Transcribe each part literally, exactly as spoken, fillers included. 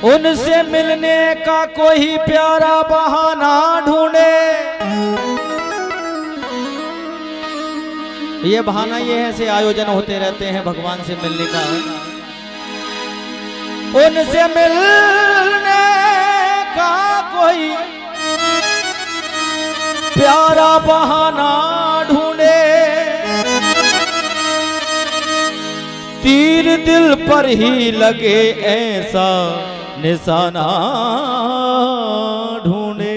उनसे मिलने का कोई प्यारा बहाना ढूंढे। ये बहाना ये है, ऐसे आयोजन होते रहते हैं भगवान से मिलने का। उनसे मिलने का कोई प्यारा बहाना ढूंढे, तीर दिल पर ही लगे ऐसा निशाना ढूंढे।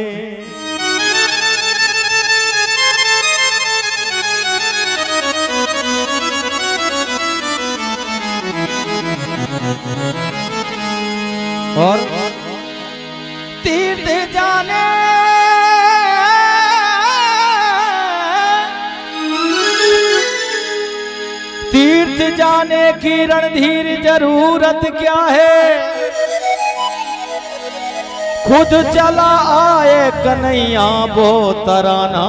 और तीर्थ जाने तीर्थ जाने की रणधीर जरूरत क्या है, खुद चला आए कन्हैया वो तराना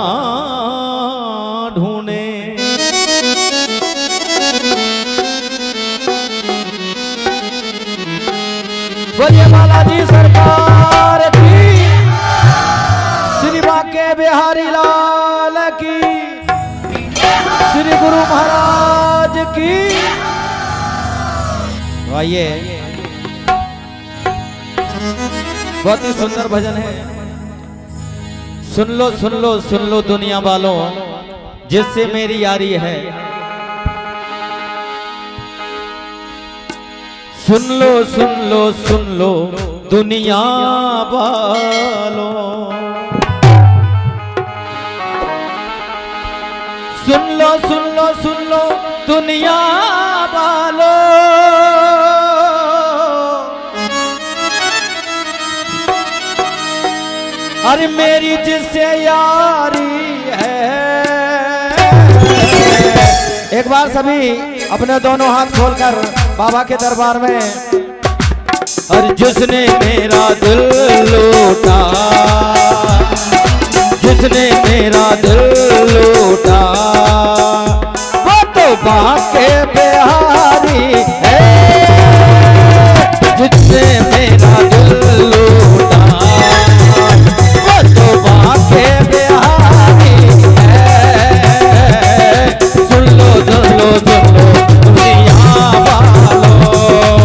ढूंढे। बोलिए बालाजी सरकार की, श्री बांके बिहारी लाल की, श्री गुरु महाराज की। आइए, बहुत ही सुंदर भजन है। सुन लो सुन लो सुन लो दुनिया वालों, जिससे मेरी यारी है। सुन लो सुन लो सुन लो दुनिया वालों, सुन लो सुन लो सुन लो दुनिया वालों, अरे मेरी जिससे यारी है। एक बार सभी अपने दोनों हाथ खोलकर बाबा के दरबार में, और जिसने मेरा दिल लूटा, जिसने मेरा दिल लूटा, वो तो बांके बिहारी है। जिसने मेरा दिल लूटा, वो तो बांके बिहारी है। सुन लो सुन लो सुन लो दुनिया वालों,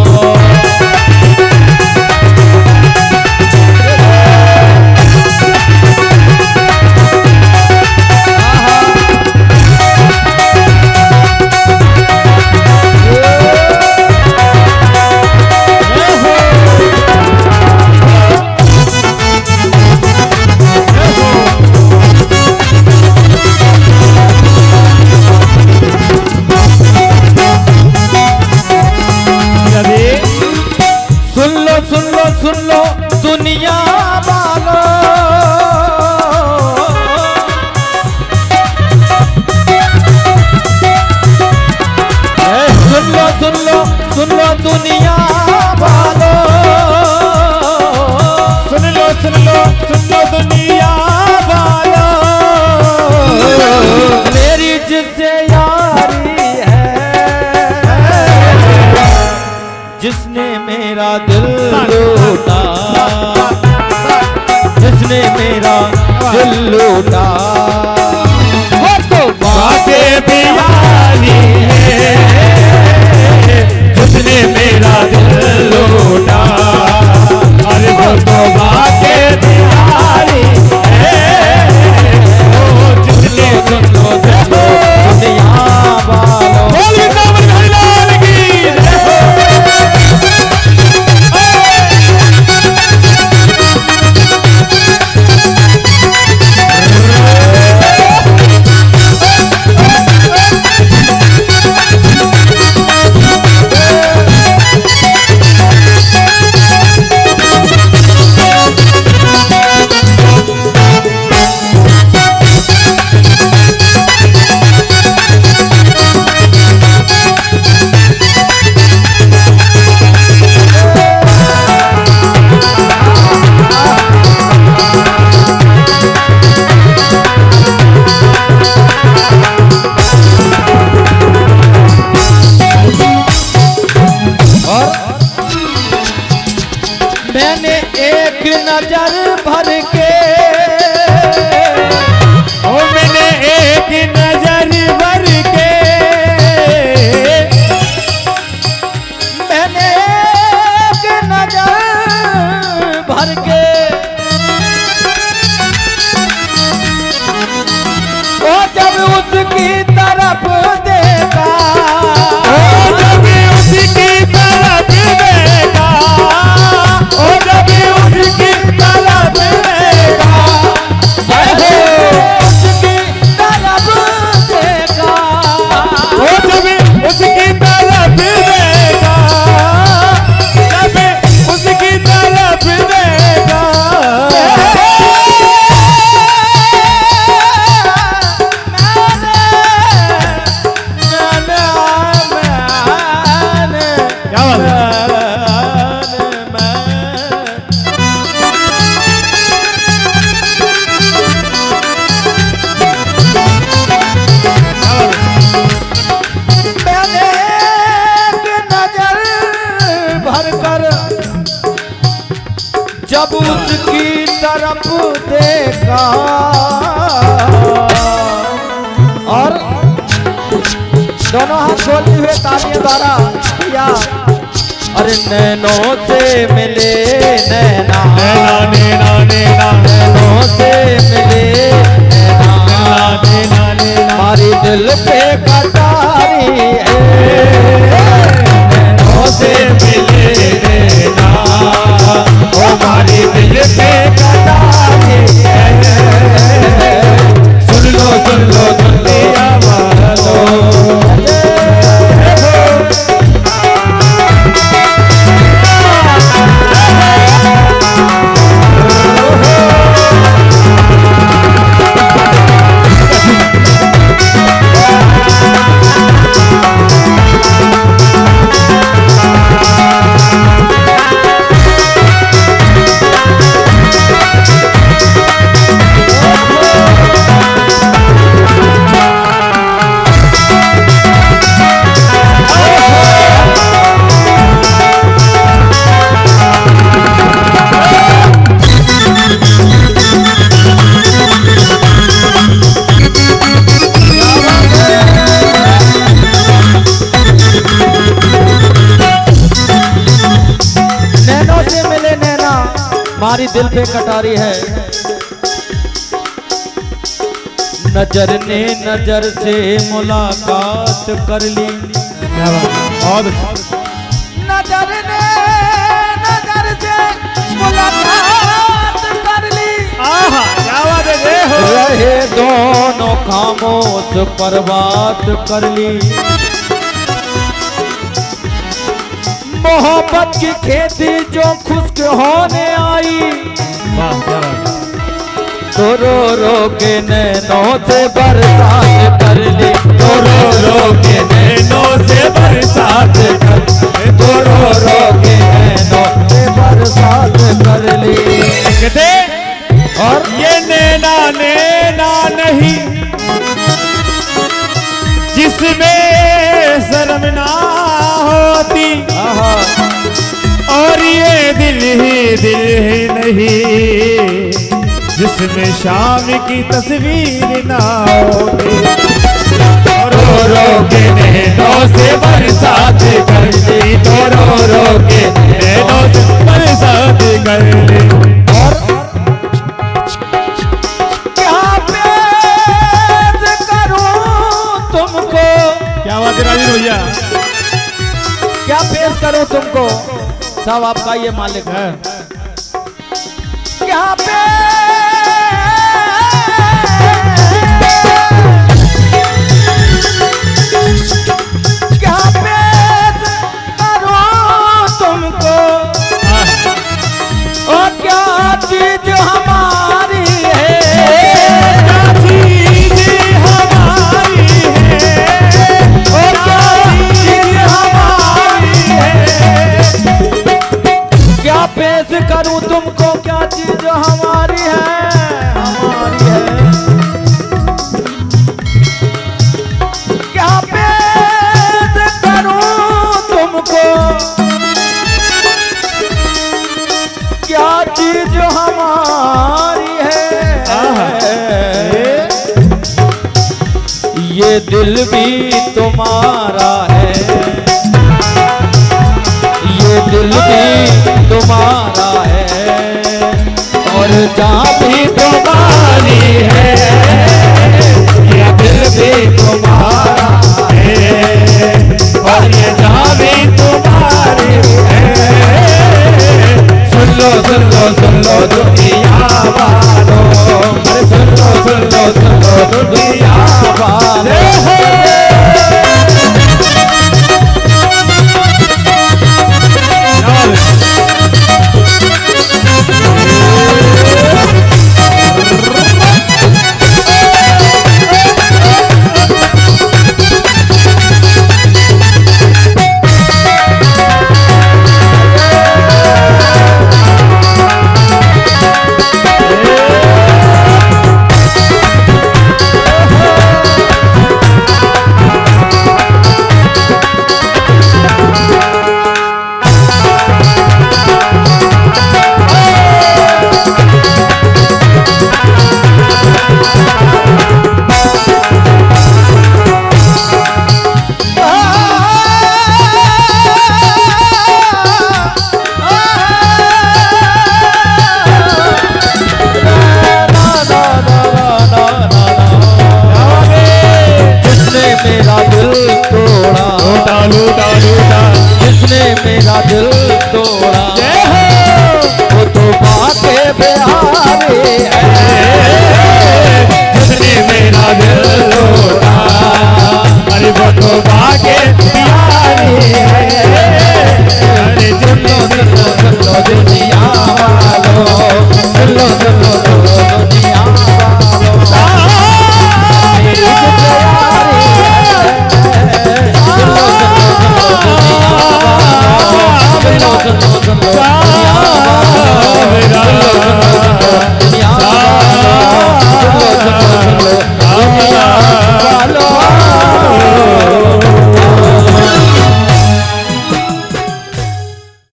सुन लो दुनिया वालों, सुन लो सुन लो सुन लो दुनिया वालों, सुन लो सुन लो सुन लो दुनिया वालों, मेरी जिससे यारी है, जिसने मेरा दिल लूटा, जिसने मेरा दिल लूटा, वो तो बांके बिहारी है। जिसने मेरा दिल लूटा, अरे वो तो बांके बिहारी है। जिसने सुन लो सुन लो दुनिया वालों, बोली कामन भाई लाल की मैंने एक नजर भर के ओ मैंने एक नजर भर के मैंने एक नजर भर के ओ जब उसकी तरफ देखा ओ जब उसकी तरफ देखा ओ जब उसकी तरफ देखा उसकी तरफ देखा ओ जब उसकी तरफ देखा जब उसकी तरफ देखा क्या बात है? मैंने एक नजर भर कर जब उसकी तरफ देखा और दोनों हाथ खोलते हुए तालियों द्वारा किया। अरे नैनों से मिले नैना नैना नैना नैना नैनों से मिले नैना नैना नैना हमारी दिल पे कटारी है नैनों से मिले नैना ओ हमारी दिल पे कटारी है सुन लो सुन लो सुन लो आवाज़ों हमारी दिल पे कटारी है नजर ने नजर से मुलाकात कर ली बहुत नजर ने नजर से मुलाकात कर ली आहा क्या बात है ये हो रहे दोनों खामोश पर बात कर ली मोहब्बत की खेती जो खुश्क होने आई वाह क्या बात तो रो रो के नैनों से बरसात कर ली तो रो रो के नैनों से बरसात कर तो रो रो के नैनों से बरसात कर ली कहते और ये नैना नैना नहीं जिसमें शर्म ना होती और ये दिल ही दिल ही नहीं जिसमें शाम की तस्वीर ना होती रो रो के नैनों से बरसात कर ली तो रो रो के नैनों से बरसात कर ली और क्या पेश करूं तुमको क्या बात है राजीव भैया क्या पेश करूं तुमको सब आपका ये मालिक है क्या पेश क्या पेश करूं तुमको और क्या चीज हमारी है क्या चीज हमारी है और क्या चीज हमारी है क्या पेश करूं तुमको क्या चीज हमारी है हमारी है क्या पेश करूं तुमको चीज हमारी है, ये दिल भी तुम्हारा है, ये दिल भी तुम्हारा है, और जान भी तुम्हारी है, ये दिल भी तुम्हारा है, और ये जान भी तुम्हारी है। सुन लो सुन लो सुन लो दुनिया वालों, अरे सुन लो सुन लो सुन लो दुनिया वालों। मेरा दिल तोड़ा, वो तो बातें प्यारे है, जिसने मेरा दिल तोड़ा, अरे वो तो बातें प्यारे है। अरे सुनो सुनो सुनो दुनिया वालों, सुनो सुनो सुनो दुनिया वालों, मेरी प्यारी है, सुनो सुनो सुनो दुनिया वालों, सुनो सुनो सुनो